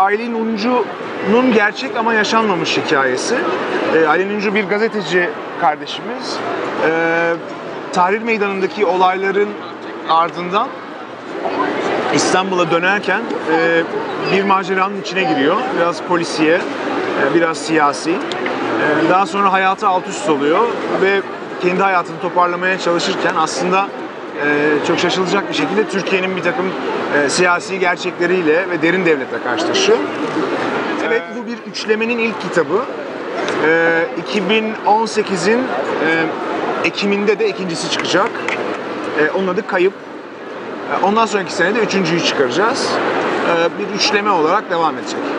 Aylin Uncu'nun gerçek ama yaşanmamış hikayesi. Aylin Uncu bir gazeteci kardeşimiz. Tahrir Meydanı'ndaki olayların ardından İstanbul'a dönerken bir maceranın içine giriyor. Biraz polisiye, biraz siyasi. Daha sonra hayatı alt üst oluyor ve kendi hayatını toparlamaya çalışırken aslında çok şaşılacak bir şekilde Türkiye'nin bir takım siyasi gerçekleriyle ve derin devletle karşılaşıyor. Evet, bu bir üçlemenin ilk kitabı. 2018'in Ekim'inde de ikincisi çıkacak. Onun adı Kayıp. Ondan sonraki sene de üçüncüyü çıkaracağız. Bir üçleme olarak devam edecek.